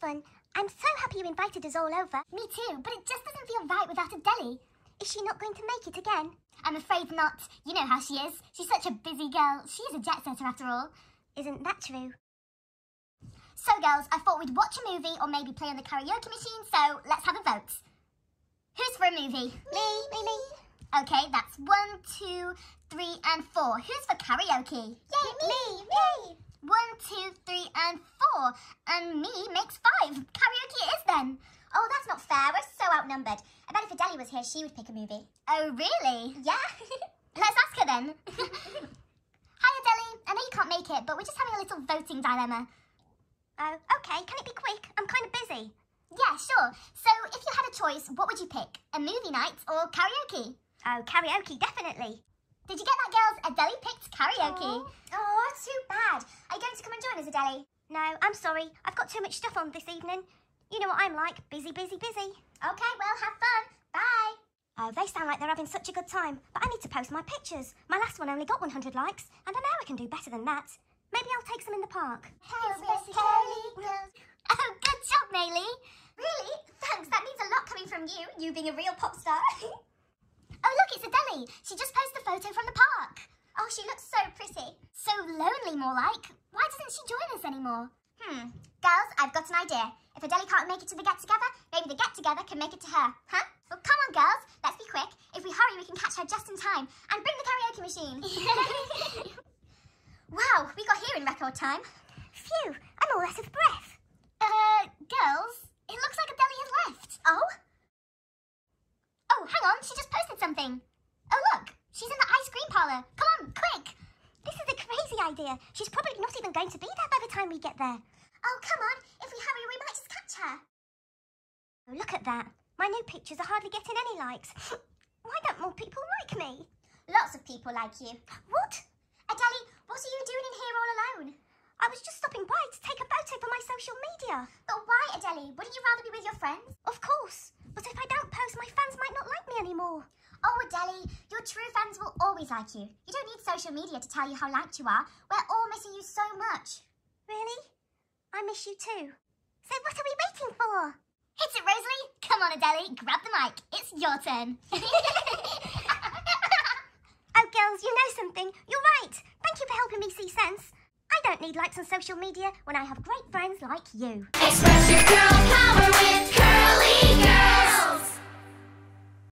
fun. I'm so happy you invited us all over. Me too, but it just doesn't feel right without Adele. Is she not going to make it again? I'm afraid not. You know how she is. She's such a busy girl. She is a jet setter after all. Isn't that true? So girls, I thought we'd watch a movie or maybe play on the karaoke machine, so let's have a vote. Who's for a movie? Me. Okay, that's 1, 2, 3 and 4. Who's for karaoke? Yay, me. 1, 2, 3 and 4. And me makes 5. Karaoke it is then. Oh, that's not fair. We're so outnumbered. I bet if Adele was here, she would pick a movie. Oh, really? Yeah. Let's ask her then. Hi, Adele. I know you can't make it, but we're just having a little voting dilemma. Oh, okay. Can it be quick? I'm kind of busy. Yeah, sure. So, if you had a choice, what would you pick? A movie night or karaoke? Oh, karaoke, definitely. Did you get that, girls? Adele picked karaoke. Oh, too bad. Are you going to come and join us, Adele? No, I'm sorry. I've got too much stuff on this evening. You know what I'm like. Busy. Okay, well, have fun. Bye. Oh, they sound like they're having such a good time. But I need to post my pictures. My last one only got 100 likes, and I know I can do better than that. Maybe I'll take some in the park. Oh, good job, Maylee. Really? Thanks. That means a lot coming from you being a real pop star. Oh, look, it's Adele. She just posted a photo from the park. Oh, she looks so pretty. So lonely, more like. Why doesn't she join us anymore? Girls, I've got an idea. If Adele can't make it to the get-together, maybe the get-together can make it to her. Huh? Well, come on, girls. Let's be quick. If we hurry, we can catch her just in time. And bring the karaoke machine. Wow, we got here in record time. Phew, I'm all out of breath. Girls, it looks like Adele has left. Oh? Oh, hang on, she just posted something. Oh, look, she's in the ice cream parlour. Come on, quick. This is a crazy idea. She's probably not even going to be there by the time we get there. Oh, come on. If we hurry, we might just catch her. Oh, look at that. My new pictures are hardly getting any likes. Why don't more people like me? Lots of people like you. What? Adele, what are you doing in here all alone? I was just stopping by to take a photo for my social media. But why, Adele? Wouldn't you rather be with your friends? Of course. But if I don't post, my fans might not like me anymore. Oh, Adele, your true fans will always like you. You don't need social media to tell you how liked you are. We're all missing you so much. Really? I miss you too. So what are we waiting for? Hit it, Rosalie. Come on, Adele, grab the mic. It's your turn. Oh, girls, you know something. You're right. Thank you for helping me see sense. I don't need likes on social media when I have great friends like you. Express your girl power with Curly Girl.